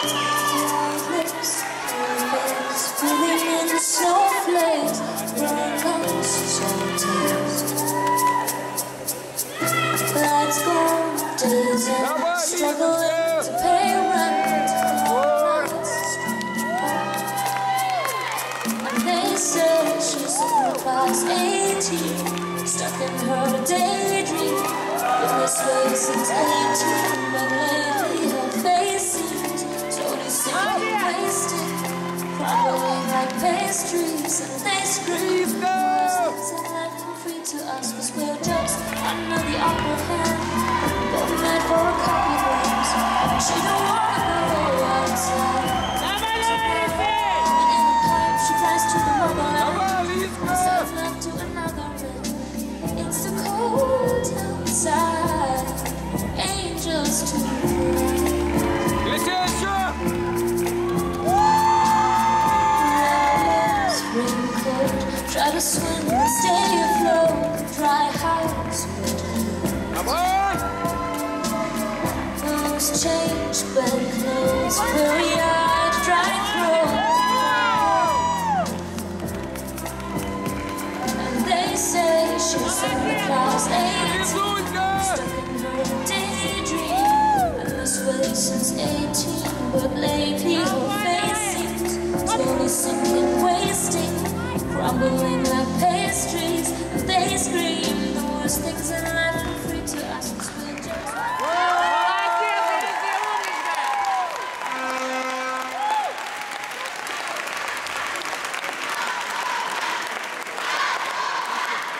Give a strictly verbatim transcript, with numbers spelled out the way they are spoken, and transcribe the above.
Snowflakes, running comes so taste. Lights go, days and struggling to pay rent. And they say she's only past eighteen, stuck in her daydream. Been this way since eighteen, but lately her face seems slowly sinking, wasted. Crumbling like pastries, and they scream. Voices and life come free to us, cause we're just under the upper hand. They're mad for a couple grams. She don't wanna go outside. And in a pipe, she flies to the motherland. Herself left to another man. It's too cold outside. Angels too. Try to swim and stay afloat, dry house. Come on! Clothes change, bed clothes, weary-eyed, dry throat. And they say she's only class eighteen, stuck in her daydream. And this way since eighteen, but lately her face seems slowly sinking, wasting. Crumbling